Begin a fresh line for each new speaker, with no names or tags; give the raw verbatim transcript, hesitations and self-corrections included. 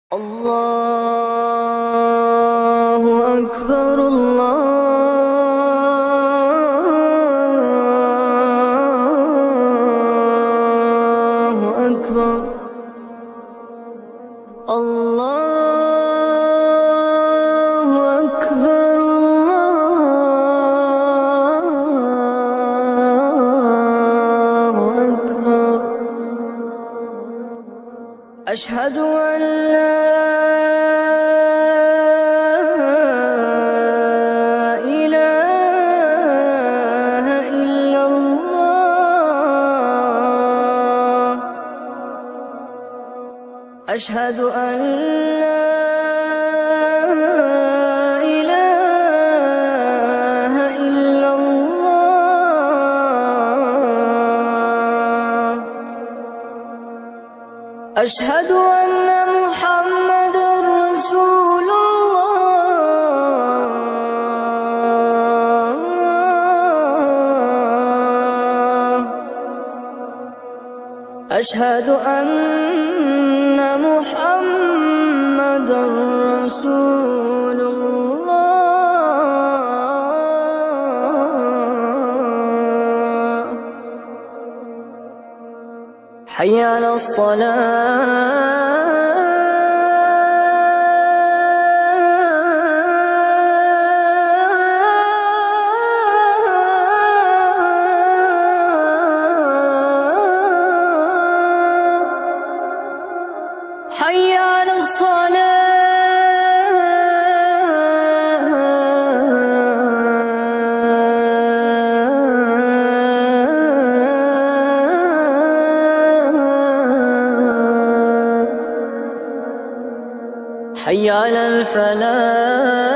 الله أكبر الله أكبر الله أكبر الله أكبر أشهد أن لا إله إلا الله أشهد أن لا إله إلا الله أشهد أن محمدًا رسول الله أشهد أن محمدًا رسول الله حي على الصلاة حي على الصلاة حي على الفلاح